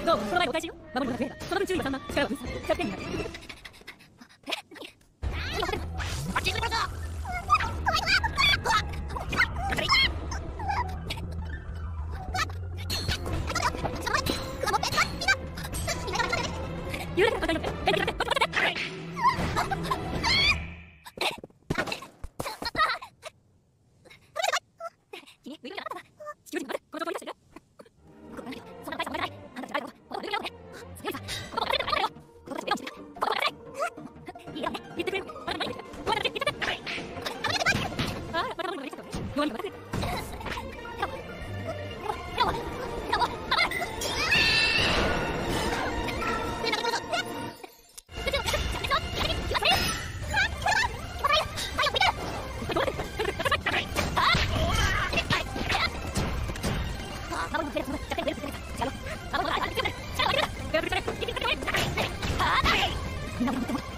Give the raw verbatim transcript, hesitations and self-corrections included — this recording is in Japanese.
どうも、その前にお返しよ。守るのが増えた。その分注意はさんまん、力は分散。ひゃくてんになる。あっち行くぞ。揺れてる方によって変化が出て、君、ぬいぐるみがあったな。地球人までこの状況に出してる。僕はなんだけど、そんな大したものじゃない。あんたじゃないこと、このぬいぐるみをね。それよりさ、この子が出てるからよ。この子たちを目をしてる。この子が出てる。いいよね。言ってくれる。あなた何言ってる。ごめんなさい、言ってて。あら、また守るのができちゃったね。弱いのがまた増えた。みんな俺のっても